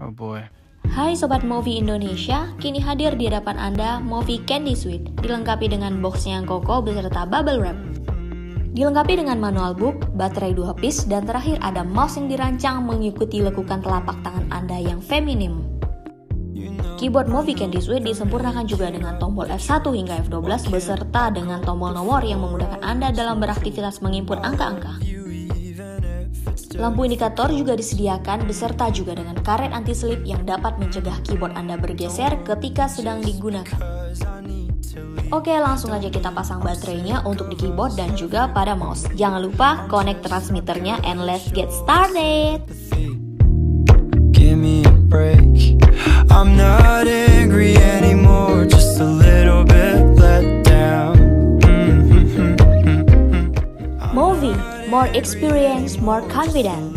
Oh boy. Hai Sobat Movi Indonesia, kini hadir di hadapan Anda Movi Candy Sweet, dilengkapi dengan boxnya yang kokoh beserta bubble wrap. Dilengkapi dengan manual book, baterai 2 piece, dan terakhir ada mouse yang dirancang mengikuti lekukan telapak tangan Anda yang feminim. Keyboard Movi Candy Sweet disempurnakan juga dengan tombol F1 hingga F12 beserta dengan tombol nomor yang memudahkan Anda dalam beraktivitas menginput angka-angka. Lampu indikator juga disediakan beserta juga dengan karet anti-slip yang dapat mencegah keyboard Anda bergeser ketika sedang digunakan. Oke, langsung aja kita pasang baterainya untuk di keyboard dan juga pada mouse. Jangan lupa connect transmitternya and let's get started. Give me a break. I'm not angry anymore, just a little bit let down. Movi, more experience, more confident.